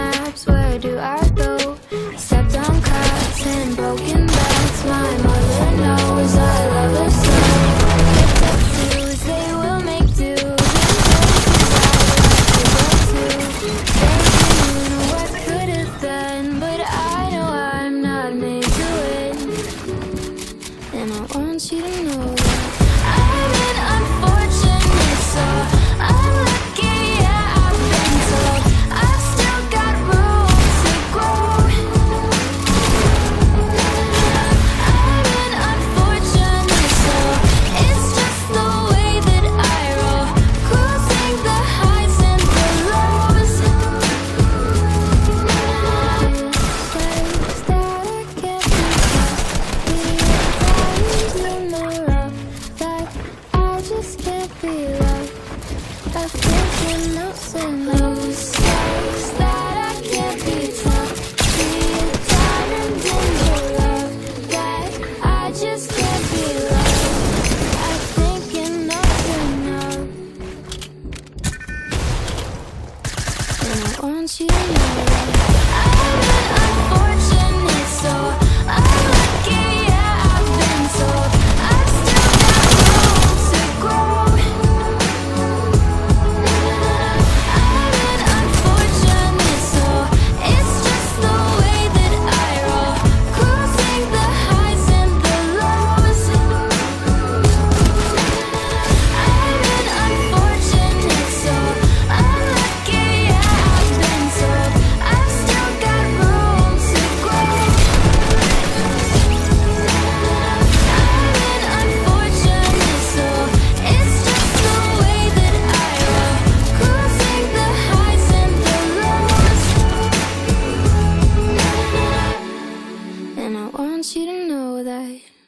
maps, where do I go? Stepped on cracks and broken backs. My mother knows I love her so. Picked up shoes, they will make do. What could have been, but I know I'm not made to win. And I want you to know that I'm an unfortunate soul. I'm lucky, yeah, I've been told I've still got room to grow. I'm an unfortunate soul. It's just the way that I roll, cruising the highs and the lows. Says that I can't be trusted. In the rough, that I just can't be loved. I think enough and lows. Says that I can't be tough. Be a diamond in the rough, that I just can't be loved. I think enough. And I want you to know that I'm an unfortunate soul. I'm lucky, yeah, I've been told I've still got room to grow. I'm an unfortunate soul. It's just the way that I roll, cruising the highs and the lows. I'm an unfortunate soul. I'm lucky, yeah, I've been told I've still got room to grow. I'm an unfortunate soul. It's just the way that I roll, cruising the highs and the lows. And I want you to know that